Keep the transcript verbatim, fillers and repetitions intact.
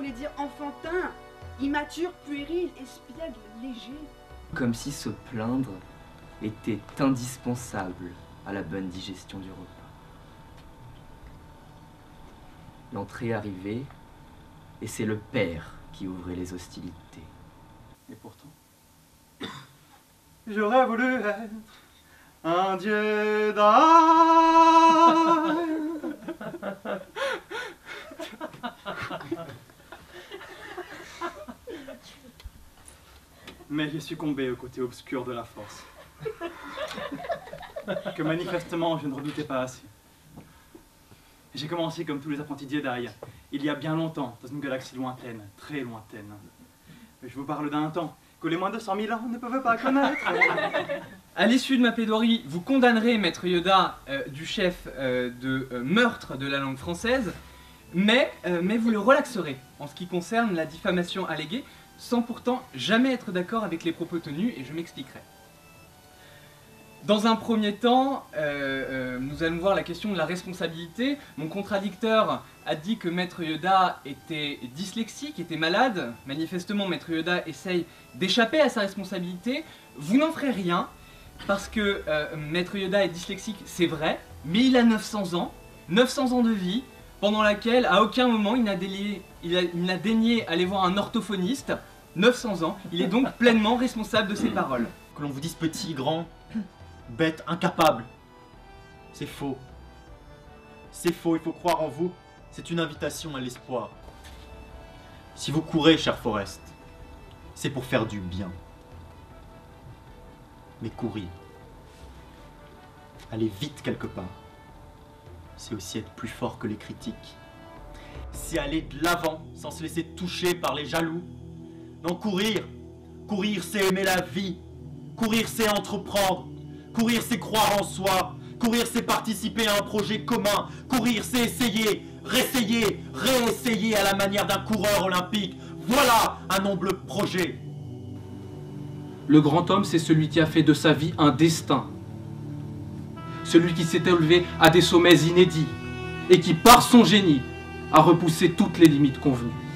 voulais dire enfantin, immature, puéril, espiègle, léger. Comme si se plaindre était indispensable à la bonne digestion du repas. L'entrée arrivait, et c'est le père qui ouvrait les hostilités. Et pourtant, j'aurais voulu être un dieu d'ail. Mais j'ai succombé au côté obscur de la force, que manifestement je ne redoutais pas assez. J'ai commencé comme tous les apprentis Jedi, il y a bien longtemps, dans une galaxie lointaine, très lointaine. Je vous parle d'un temps que les moins de cent mille ans ne peuvent pas connaître. À l'issue de ma plaidoirie, vous condamnerez Maître Yoda euh, du chef euh, de euh, meurtre de la langue française, mais, euh, mais vous le relaxerez en ce qui concerne la diffamation alléguée, sans pourtant jamais être d'accord avec les propos tenus, et je m'expliquerai. Dans un premier temps, euh, euh, nous allons voir la question de la responsabilité. Mon contradicteur a dit que Maître Yoda était dyslexique, était malade. Manifestement, Maître Yoda essaye d'échapper à sa responsabilité. Vous n'en ferez rien, parce que euh, Maître Yoda est dyslexique, c'est vrai, mais il a neuf cents ans, neuf cents ans de vie, pendant laquelle, à aucun moment, il n'a daigné, il a, il n'a daigné aller voir un orthophoniste. neuf cents ans, il est donc pleinement responsable de ses paroles. Que l'on vous dise petit, grand, bête, incapable, c'est faux. C'est faux, il faut croire en vous. C'est une invitation à l'espoir. Si vous courez, cher Forrest, c'est pour faire du bien. Mais courir, aller vite quelque part, c'est aussi être plus fort que les critiques. C'est aller de l'avant sans se laisser toucher par les jaloux. Non, courir, courir c'est aimer la vie. Courir c'est entreprendre. Courir c'est croire en soi. Courir c'est participer à un projet commun. Courir c'est essayer, réessayer, réessayer à la manière d'un coureur olympique. Voilà un noble projet. Le grand homme, c'est celui qui a fait de sa vie un destin. Celui qui s'est élevé à des sommets inédits et qui, par son génie, a repoussé toutes les limites convenues.